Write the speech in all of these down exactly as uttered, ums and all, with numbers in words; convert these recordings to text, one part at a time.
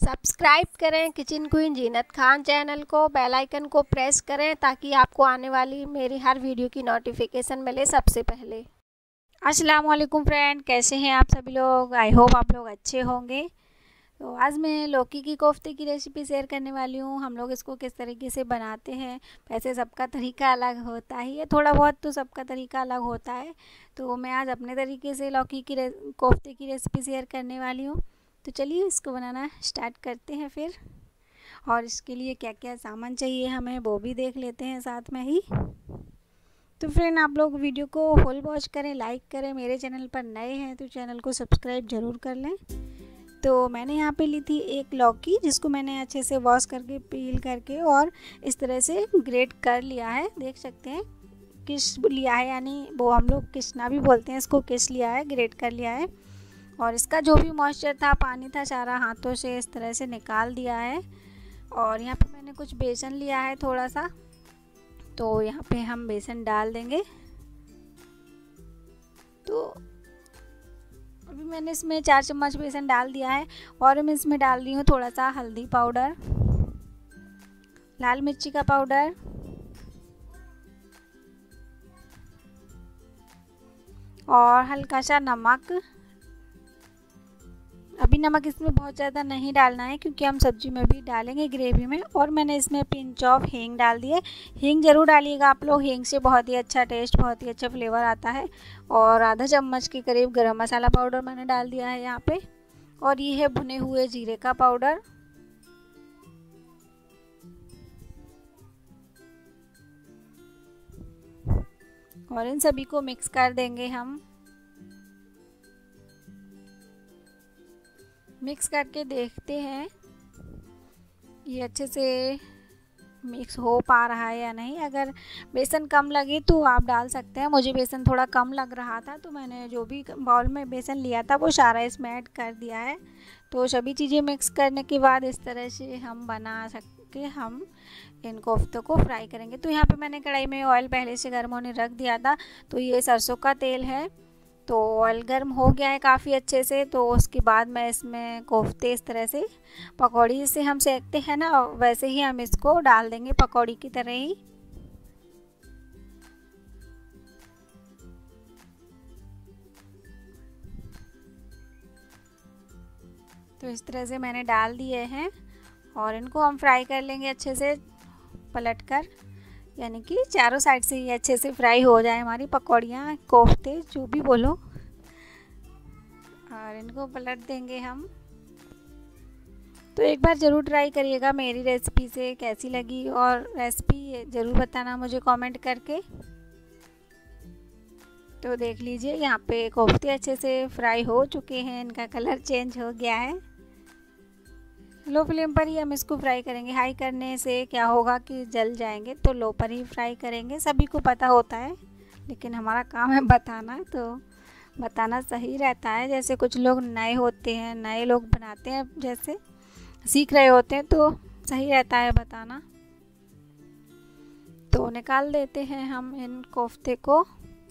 Subscribe करें kitchen queen Zeenat Khan channel को, bell icon को प्रेस करें ताकि आपको आने वाली मेरी हर वीडियो की नोटिफिकेशन मिले सबसे पहले। अस्सलाम वालेकुम फ्रेंड, कैसे हैं आप सभी लोग? आई होप आप लोग अच्छे होंगे। तो आज मैं लौकी की कोफ्ते की रेसिपी शेयर करने वाली हूँ। हम लोग इसको किस तरीके से बनाते हैं, वैसे सबका तरीका अलग होता ही है, थोड़ा बहुत तो सबका तरीका अलग होता है। तो मैं आज अपने तरीके से लौकी की कोफ्ते की रेसिपी शेयर करने वाली हूँ। तो चलिए इसको बनाना स्टार्ट करते हैं फिर। और इसके लिए क्या क्या सामान चाहिए हमें वो भी देख लेते हैं साथ में ही। तो फ्रेंड, आप लोग वीडियो को फुल वॉच करें, लाइक करें। मेरे चैनल पर नए हैं तो चैनल को सब्सक्राइब ज़रूर कर लें। तो मैंने यहाँ पे ली थी एक लौकी, जिसको मैंने अच्छे से वॉश करके पील करके और इस तरह से ग्रेट कर लिया है। देख सकते हैं किस लिया है, यानी वो हम लोग किसना भी बोलते हैं इसको, किस लिया है, ग्रेट कर लिया है। और इसका जो भी मॉइस्चर था, पानी था, सारा हाथों से इस तरह से निकाल दिया है। और यहाँ पे मैंने कुछ बेसन लिया है थोड़ा सा, तो यहाँ पे हम बेसन डाल देंगे। तो अभी मैंने इसमें चार चम्मच बेसन डाल दिया है। और मैं इसमें डाल रही हूँ थोड़ा सा हल्दी पाउडर, लाल मिर्ची का पाउडर और हल्का सा नमक। अभी नमक इसमें बहुत ज़्यादा नहीं डालना है क्योंकि हम सब्जी में भी डालेंगे, ग्रेवी में। और मैंने इसमें पिंच ऑफ हींग डाल दी है। हींग ज़रूर डालिएगा आप लोग, हींग से बहुत ही अच्छा टेस्ट, बहुत ही अच्छा फ्लेवर आता है। और आधा चम्मच के करीब गरम मसाला पाउडर मैंने डाल दिया है यहाँ पे। और ये है भुने हुए जीरे का पाउडर। और इन सभी को मिक्स कर देंगे हम। मिक्स करके देखते हैं ये अच्छे से मिक्स हो पा रहा है या नहीं। अगर बेसन कम लगे तो आप डाल सकते हैं। मुझे बेसन थोड़ा कम लग रहा था तो मैंने जो भी बाउल में बेसन लिया था वो सारा इसमें ऐड कर दिया है। तो सभी चीज़ें मिक्स करने के बाद इस तरह से हम बना सके, हम इन कोफ्तों को फ्राई करेंगे। तो यहाँ पे मैंने कढ़ाई में ऑयल पहले से गर्म होने रख दिया था। तो ये सरसों का तेल है। तो ऑयल गर्म हो गया है काफ़ी अच्छे से। तो उसके बाद मैं इसमें कोफ्ते इस तरह से पकौड़ी जैसे हम सेकते हैं ना, वैसे ही हम इसको डाल देंगे, पकौड़ी की तरह ही। तो इस तरह से मैंने डाल दिए हैं और इनको हम फ्राई कर लेंगे अच्छे से पलटकर, यानी कि चारों साइड से ये अच्छे से फ्राई हो जाए हमारी पकौड़ियाँ, कोफ्ते, जो भी बोलो। और इनको पलट देंगे हम। तो एक बार ज़रूर ट्राई करिएगा मेरी रेसिपी से कैसी लगी, और रेसिपी ज़रूर बताना मुझे कमेंट करके। तो देख लीजिए यहाँ पे कोफ्ते अच्छे से फ्राई हो चुके हैं, इनका कलर चेंज हो गया है। लो फ्लेम पर ही हम इसको फ्राई करेंगे। हाई करने से क्या होगा कि जल जाएंगे, तो लो पर ही फ्राई करेंगे। सभी को पता होता है, लेकिन हमारा काम है बताना, तो बताना सही रहता है। जैसे कुछ लोग नए होते हैं, नए लोग बनाते हैं, जैसे सीख रहे होते हैं, तो सही रहता है बताना। तो निकाल देते हैं हम इन कोफ्ते को।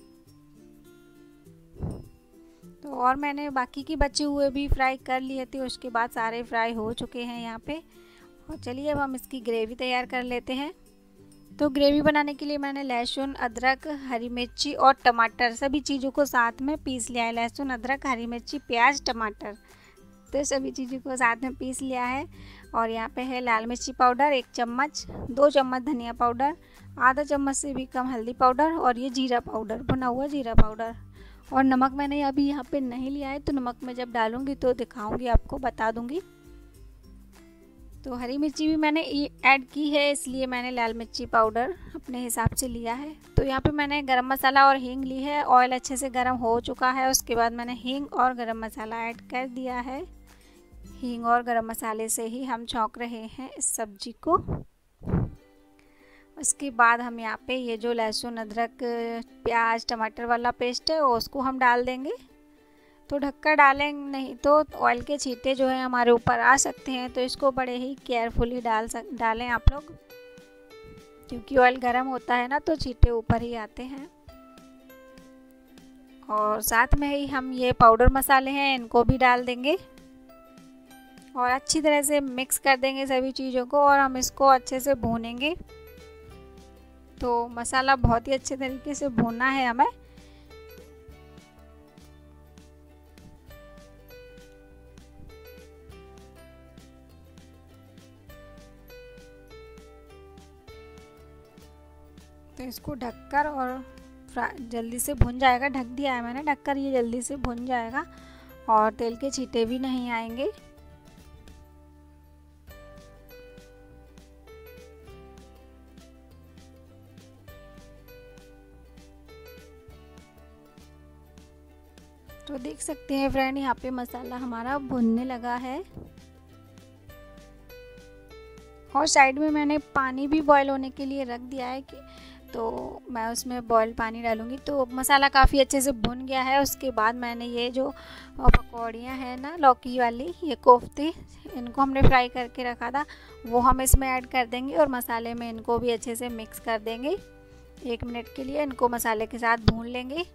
तो और मैंने बाकी के बचे हुए भी फ्राई कर लिए थे, उसके बाद सारे फ्राई हो चुके हैं यहाँ पे। और चलिए अब हम इसकी ग्रेवी तैयार कर लेते हैं। तो ग्रेवी बनाने के लिए मैंने लहसुन, अदरक, हरी मिर्ची और टमाटर, सभी चीज़ों को साथ में पीस लिया है। लहसुन, अदरक, हरी मिर्ची, प्याज, टमाटर, तो सभी चीज़ों को साथ में पीस लिया है। और यहाँ पे है लाल मिर्ची पाउडर एक चम्मच, दो चम्मच धनिया पाउडर, आधा चम्मच से भी कम हल्दी पाउडर, और ये जीरा पाउडर, भुना हुआ जीरा पाउडर। और नमक मैंने अभी यहाँ पे नहीं लिया है, तो नमक मैं जब डालूँगी तो दिखाऊँगी, आपको बता दूँगी। तो हरी मिर्ची भी मैंने ऐड की है, इसलिए मैंने लाल मिर्ची पाउडर अपने हिसाब से लिया है। तो यहाँ पे मैंने गरम मसाला और हींग ली है। ऑयल अच्छे से गरम हो चुका है, उसके बाद मैंने हींग और गरम मसाला ऐड कर दिया है। हींग और गरम मसाले से ही हम छौंक रहे हैं इस सब्जी को। उसके बाद हम यहाँ पे ये जो लहसुन, अदरक, प्याज, टमाटर वाला पेस्ट है उसको हम डाल देंगे। तो ढककर डालें, नहीं तो ऑयल के छींटे जो है हमारे ऊपर आ सकते हैं। तो इसको बड़े ही केयरफुली डाल सक डालें आप लोग, क्योंकि ऑयल गर्म होता है ना, तो छींटे ऊपर ही आते हैं। और साथ में ही हम ये पाउडर मसाले हैं इनको भी डाल देंगे। और अच्छी तरह से मिक्स कर देंगे सभी चीज़ों को और हम इसको अच्छे से भूनेंगे। तो मसाला बहुत ही अच्छे तरीके से भूनना है हमें। तो इसको ढककर और जल्दी से भुन जाएगा। ढक दिया है मैंने, ढककर ये जल्दी से भुन जाएगा और तेल के छींटे भी नहीं आएंगे। तो देख सकते हैं फ्रेंड, यहाँ पे मसाला हमारा भुनने लगा है। और साइड में मैंने पानी भी बॉईल होने के लिए रख दिया है कि तो मैं उसमें बॉईल पानी डालूंगी। तो मसाला काफ़ी अच्छे से भुन गया है। उसके बाद मैंने ये जो पकौड़ियाँ हैं ना लौकी वाली, ये कोफ्ते, इनको हमने फ्राई करके रखा था, वो हम इसमें ऐड कर देंगे और मसाले में इनको भी अच्छे से मिक्स कर देंगे। एक मिनट के लिए इनको मसाले के साथ भून लेंगे।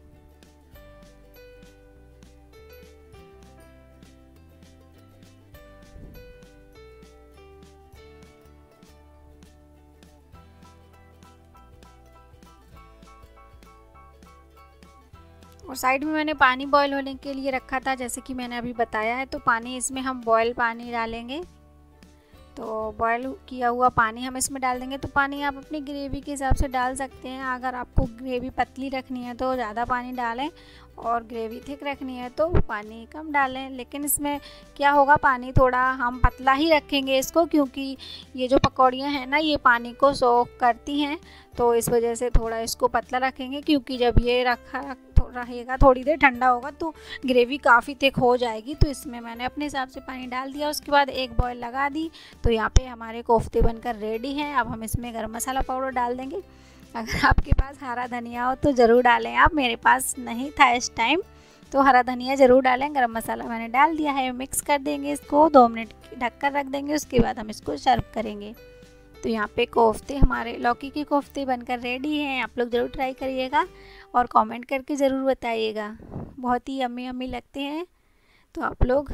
और साइड में मैंने पानी बॉईल होने के लिए रखा था, जैसे कि मैंने अभी बताया है। तो पानी इसमें हम बॉईल पानी डालेंगे। तो बॉईल किया हुआ पानी हम इसमें डाल देंगे। तो पानी आप अपनी ग्रेवी के हिसाब से डाल सकते हैं। अगर आपको ग्रेवी पतली रखनी है तो ज़्यादा पानी डालें और ग्रेवी थिक रखनी है तो पानी कम डालें। लेकिन इसमें क्या होगा, पानी थोड़ा हम पतला ही रखेंगे इसको, क्योंकि ये जो पकौड़ियाँ हैं ना ये पानी को सोख करती हैं। तो इस वजह से थोड़ा इसको पतला रखेंगे, क्योंकि जब ये रखा रहेगा थोड़ी देर ठंडा होगा तो ग्रेवी काफ़ी थिक हो जाएगी। तो इसमें मैंने अपने हिसाब से पानी डाल दिया। उसके बाद एक बॉईल लगा दी। तो यहाँ पे हमारे कोफ्ते बनकर रेडी हैं। अब हम इसमें गरम मसाला पाउडर डाल देंगे। अगर आपके पास हरा धनिया हो तो ज़रूर डालें आप, मेरे पास नहीं था इस टाइम, तो हरा धनिया ज़रूर डालें। गरम मसाला मैंने डाल दिया है। मिक्स कर देंगे इसको, दो मिनट ढक कर रख देंगे। उसके बाद हम इसको सर्व करेंगे। तो यहाँ पे कोफ्ते, हमारे लौकी के कोफ्ते बनकर रेडी हैं। आप लोग ज़रूर ट्राई करिएगा और कमेंट करके ज़रूर बताइएगा। बहुत ही यम्मी यम्मी लगते हैं, तो आप लोग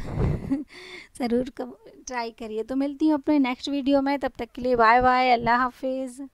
ज़रूर ट्राई करिए। तो मिलती हूँ अपने नेक्स्ट वीडियो में, तब तक के लिए बाय बाय, अल्लाह हाफिज़।